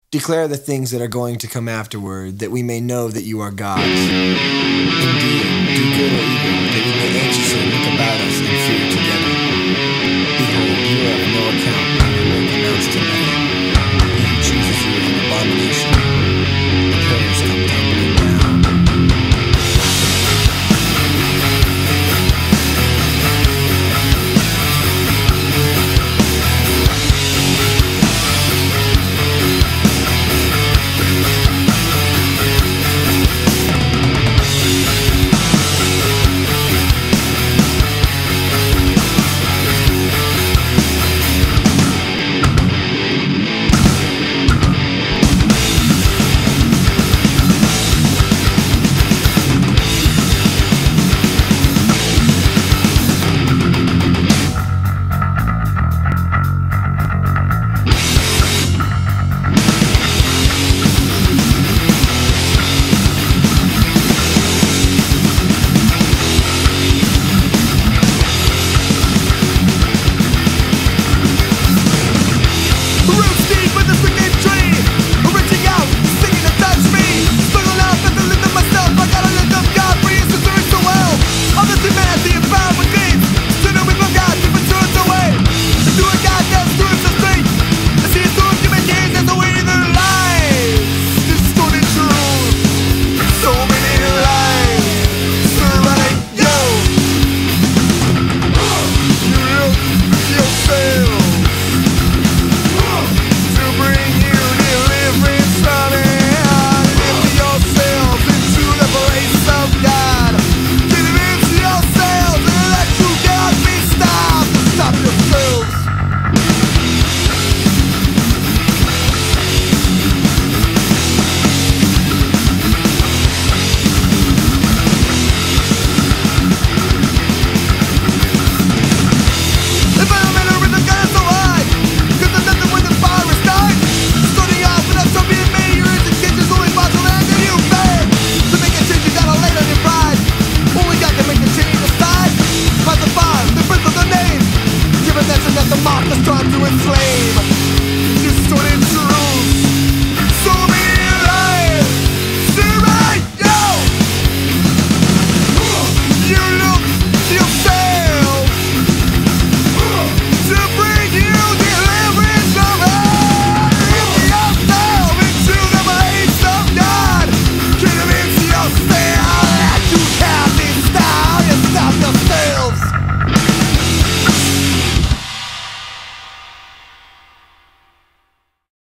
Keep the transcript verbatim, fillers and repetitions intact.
Declare the things that are going to come afterward, that we may know that you are God's. Indeed, do good or evil, that we may anxiously look about us and